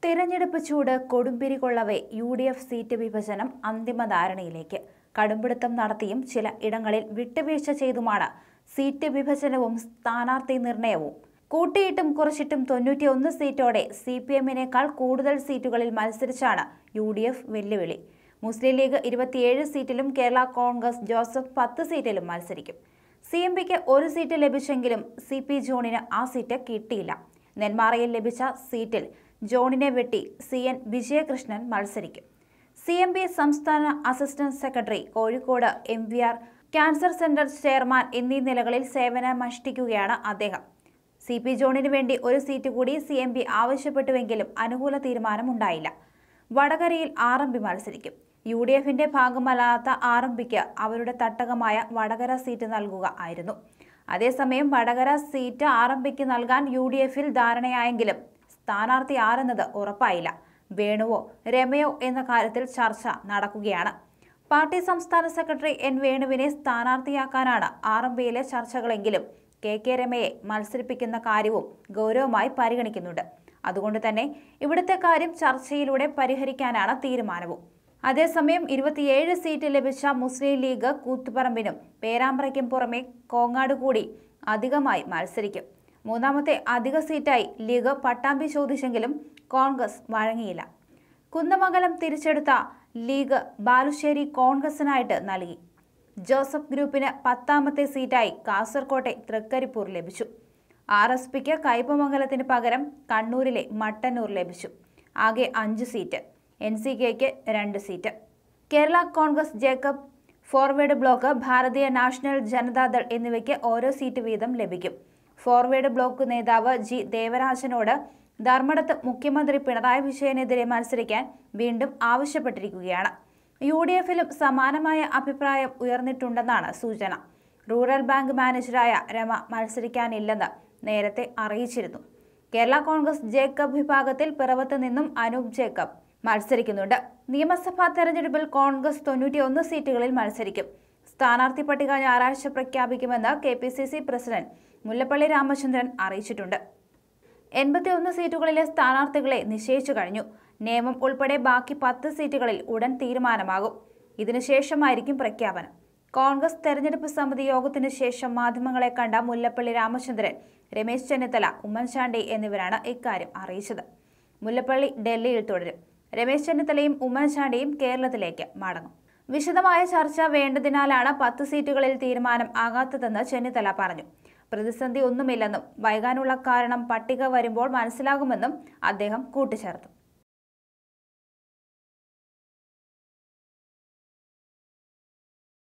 തെരഞ്ഞെടുപ്പ് ചൂട് കൊടുമ്പിരി കൊള്ളവെ UDF seat വിഭജനം അന്തിമ ധാരണയിലേക്ക്. കടുംപിടുത്തം നടത്തിയും ചില ഇടങ്ങളിൽ വിട്ടുവീഴ്ച ചെയ്തുമാണ് സീറ്റ് വിഭജനവും സ്ഥാനാർത്ഥി നിർണയവും. കൂട്ടിയിട്ടും കുറച്ചിട്ടും 91 സീറ്റോടെ CPM-നേക്കാൾ കൂടുതൽ സീറ്റുകളിൽ മത്സരിച്ചാണ് UDF വെല്ലുവിളി. മുസ്ലിം ലീഗ് 27 സീറ്റിലും കേരള കോൺഗ്രസ് ജോസഫ് 10 സീറ്റിലും മത്സരിക്കും. CMPക്ക് ഒരു സീറ്റ് ലഭിച്ചെങ്കിലും CP ജോണിന് ആ സീറ്റ് കിട്ടിയില്ല. നെന്മാറയിൽ ലഭിച്ച സീറ്റിൽ ജോണിനെ വെട്ടി CN വിജയകൃഷ്ണൻ മത്സരിക്കും. CMP സംസ്ഥാന assistant secretary, Kozhikode MVR cancer centre chairman എന്നീ നിലകളിൽ സേവനമനുഷ്ഠിക്കുകയാണ് അദ്ദേഹം. CP ജോണിന് വേണ്ടി ഒരു സീറ്റ് കൂടി CMP ആവശ്യപ്പെട്ടുവെങ്കിലും അനുകൂല തീരുമാനമുണ്ടായില്ല. വടകരയിൽ RMP മത്സരിക്കും. UDFന്റെ ഭാഗമല്ലാത്ത RMPക്ക് അവരുടെ തട്ടകമായ വടകര സീറ്റ് നൽകുക ആയിരുന്നു. അതേസമയം വടകര സീറ്റ് RMPക്ക് നൽകാൻ UDFൽ ധാരണയായെങ്കിലും സ്ഥാനാർത്ഥി ആരെന്നത് ഉറപ്പായില്ല. വേണുവോ രമയോ എന്ന കാര്യത്തിൽ ചർച്ച നടക്കുകയാണ്. പാർട്ടി സംസ്ഥാന സെക്രട്ടറി N വേണുവിനെ സ്ഥാനാർത്ഥിയാക്കാനാണ് RMPയിലെ ചർച്ചകളെങ്കിലും KK രമയെ മത്സരിപ്പിക്കുന്ന കാര്യവും ഗൗരവമായി പരിഗണിക്കുന്നുണ്ട്. അതുകൊണ്ട് തന്നെ ഇവിടുത്തെ കാര്യം ചർച്ചയിലൂടെ പരിഹരിക്കാനാണ് തീരുമാനവും. അതേസമയം 27 സീറ്റ് ലഭിച്ച മുസ്ലിം ലീഗ് കൂത്തുപറമ്പിനും പേരാമ്പ്രയ്ക്കും പുറമെ കോങ്ങാട് കൂടി അധികമായി മത്സരിക്കും. മൂന്നാമത്തെ അധിക സീറ്റായി ലീഗ് പട്ടാമ്പി ചോദിച്ചെങ്കിലും കോൺഗ്രസ് വഴങ്ങിയില്ല. കുന്നമംഗലം തിരിച്ചെടുത്ത ലീഗ് ബാലുശ്ശേരി കോൺഗ്രസിനായിട്ട് നൽകി. ജോസഫ് ഗ്രൂപ്പിന് 10ാമത്തെ സീറ്റായി കാസർകോട്ടെ തൃക്കരിപ്പൂർ ലഭിച്ചു. RSPക്ക് കയ്പമംഗലത്തിന് പകരം കണ്ണൂരിലെ മട്ടന്നൂർ ലഭിച്ചു. ആകെ 5 സീറ്റ്. NCKക്ക് 2 seat. Kerala Congress Jacob forward bloc, Bharatiya national Janata Dal എന്നിവയ്ക്ക് ഓരോ സീറ്റ് വീതം ലഭിക്കും. ഫോർവേഡ് ബ്ലോക്ക് നേതാവ് G ദേവരാജനോട് ധർമ്മടത്ത് മുഖ്യമന്ത്രി പിണറായി വിജയനെതിരെ മത്സരിക്കാൻ വീണ്ടും ആവശ്യപ്പെട്ടിരിക്കുകയാണ്. UDFലും സമാനമായ അഭിപ്രായം ഉയർന്നിട്ടുണ്ടെന്നാണ് സൂചന. റൂറൽ ബാങ്ക് മാനേജറായ രമ മത്സരിക്കാനില്ലെന്ന് നേരത്തെ അറിയിച്ചിരുന്നു. കേരള കോൺഗ്രസ് ജേക്കബ് വിഭാഗത്തിൽ പിറവത്ത് നിന്നും അനൂപ് ജേക്കബ് മത്സരിക്കുന്നുണ്ട്. നിയമസഭാ തെരഞ്ഞെടുപ്പിൽ കോൺഗ്രസ് 91 സീറ്റുകളിൽ മത്സരിക്കും. സ്ഥാനാർത്ഥി പട്ടിക ഞായറാഴ്ച പ്രഖ്യാപിക്കുമെന്ന് KPCC പ്രസിഡന്റ് മുല്ലപ്പള്ളി രാമചന്ദ്രൻ അറിയിച്ചിട്ടുണ്ട്. 81 സീറ്റുകളിലെ സ്ഥാനാർത്ഥികളെ നിശ്ചയിച്ചു കഴിഞ്ഞു. നിയമം ഉൾപ്പെടെ ബാക്കി 10 സീറ്റുകളിൽ ഉടൻ തീരുമാനമാകും. ഇതിനുശേഷമായിരിക്കും പ്രഖ്യാപനം. കോൺഗ്രസ് തെരഞ്ഞെടുപ്പ് സമിതി യോഗത്തിനു ശേഷം മാധ്യമങ്ങളെ കണ്ട മുല്ലപ്പള്ളി രാമചന്ദ്രൻ, രമേശ് ചെന്നിത്തല, ഉമ്മൻചാണ്ടി എന്നിവരാണ് ഇക്കാര്യം അറിയിച്ചത്. മുല്ലപ്പള്ളി ഡൽഹിയിൽ തുടരും. രമേശ് ചെന്നിത്തലയും ഉമ്മൻചാണ്ടിയും കേരളത്തിലേക്ക് മടങ്ങും. വിശദമായ ചർച്ച വേണ്ടതിനാലാണ് 10 സീറ്റുകളിൽ തീരുമാനം ആകാത്തതെന്ന് ചെന്നിത്തല പറഞ്ഞു. പ്രതിസന്ധി ഒന്നുമില്ലെന്നും വൈകാനുള്ള കാരണം പട്ടിക വരുമ്പോൾ മനസ്സിലാകുമെന്നും അദ്ദേഹം കൂട്ടിച്ചേർത്തു.